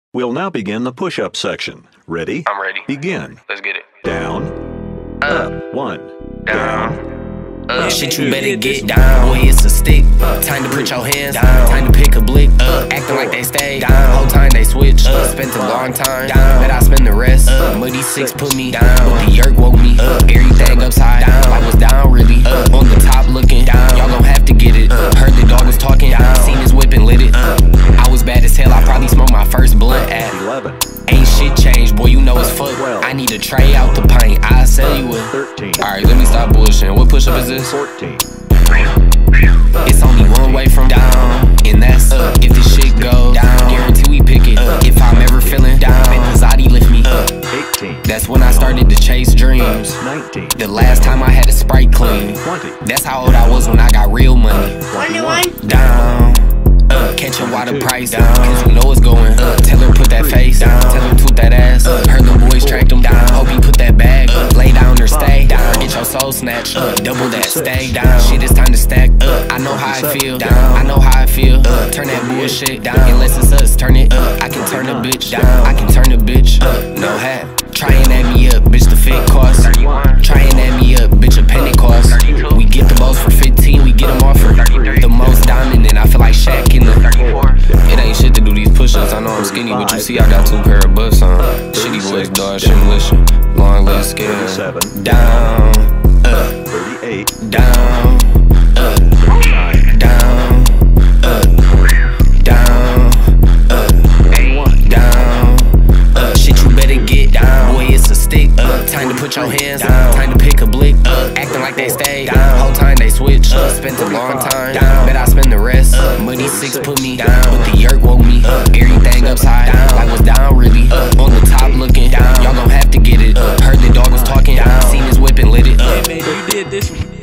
We'll now begin the push-up section. Ready? I'm ready. Begin. Let's get it. Down. Up. 1. Down. Shit, you better get down. Boy, it's a stick. Time to put your hands down. Time to pick a blick. Acting like they stay down. Whole time they switch. Spent a long time. Bet I spend the rest. Muddy 6 put me down. But the yerk woke me. Everything upside down. I was down really. On the top looking down. Y'all gon' have to get it. Heard the dog was talking. Seen his whip and lit it. I was bad as hell. I probably smoked my first blunt at 11. Ain't shit changed, boy, you know it's fuck. 12. I need a tray out the pint. I'll sell you a 13. Alright, let me stop bullshitting. What push-up is this? 14. It's only one way from down, and that's up. If this shit goes down, guarantee we pick it up. If I'm ever feeling down, make Pizzati lift me up. 18. That's when I started to chase dreams. 19. The last time I had a Sprite clean. 20. That's how old I was when I got real money. 21. Down. Catching why the price down, cause we know it's going up. Tell her put that face down, tell her toot that ass up. Heard the boys tracked them down, hope you put that bag up. Lay down or stay down, get your soul snatched up. Double that, stay down, shit it's time to stack up. I know how I feel, I know how I feel. Turn that bullshit down, unless it's us, turn it up. I can turn a bitch down, I can turn a bitch up. No hat, trying at me up, bitch the fit cost. Trying at me up, bitch a penny cost. We get the balls for 15, we get them off for the most diamond, and I feel like Shaq in the. It ain't shit to do these push-ups. I know I'm skinny, but you see I got 2 pair of butts on. Shitty boys, dog, shit militia. Long list, scared. 37. Down, 38. down, 39. down, down, down. Shit, you better get down. Boy, it's a stick. Time to put your hands down. Time to pick a blick. Acting like they stay down. Whole time they switch. Spent a long time. Bet I spend the rest. Muddy 6 put me down. But the yerk woke me. Everything upside down. I was down really. On the top looking. Y'all gon' have to get it. Heard the dog was talking. Seen his whip and lit it. Hey man, you did this one.